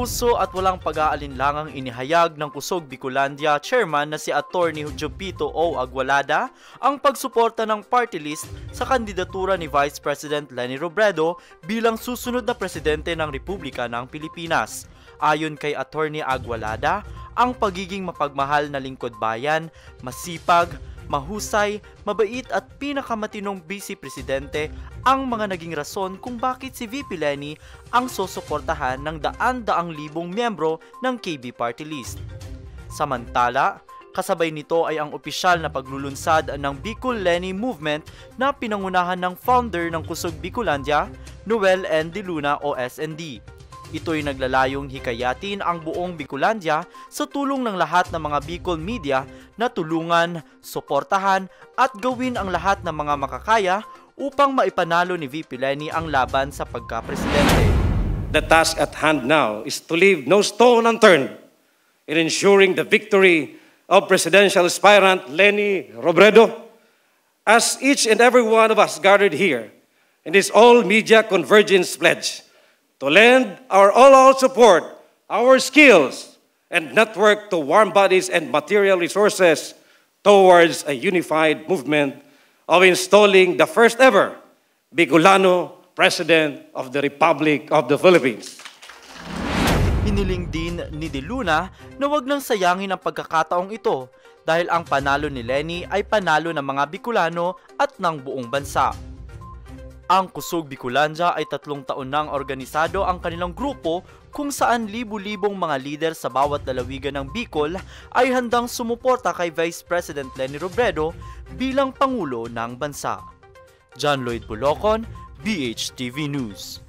Taus-puso at walang pag-aalinlangang inihayag ng Kusog Bicolandia chairman na si Atty. Jupito O. Agualada ang pagsuporta ng party list sa kandidatura ni Vice President Leni Robredo bilang susunod na presidente ng Republika ng Pilipinas. Ayon kay Atty. Agualada, ang pagiging mapagmahal na lingkod bayan, masipag, mahusay, mabait at pinakamatinong Vice Presidente ang mga naging rason kung bakit si VP Leni ang susuportahan ng daan-daang libong miyembro ng KB Party List. Samantala, kasabay nito ay ang opisyal na paglulunsad ng Bicol Leni Movement na pinangunahan ng founder ng Kusog Bicolandia, Noel N. De Luna o SND. Ito'y naglalayong hikayatin ang buong Bicolandia sa tulong ng lahat ng mga Bicol media na tulungan, suportahan at gawin ang lahat ng mga makakaya upang maipanalo ni VP Leni ang laban sa pagka-presidente. The task at hand now is to leave no stone unturned in ensuring the victory of presidential aspirant Leni Robredo. As each and every one of us gathered here in this all-media convergence pledge, to lend our all-out support, our skills, and network to warm bodies and material resources towards a unified movement of installing the first ever Bicolano President of the Republic of the Philippines. Hiniling din ni De Luna na wag nang sayangin ang pagkakataong ito dahil ang panalo ni Leni ay panalo ng mga Bicolano at ng buong bansa. Ang Kusog Bicolandia ay 3 taon nang organisado ang kanilang grupo kung saan libu-libong mga lider sa bawat lalawigan ng Bicol ay handang sumuporta kay Vice President Leni Robredo bilang Pangulo ng bansa. John Lloyd Bulocon, BHTV News.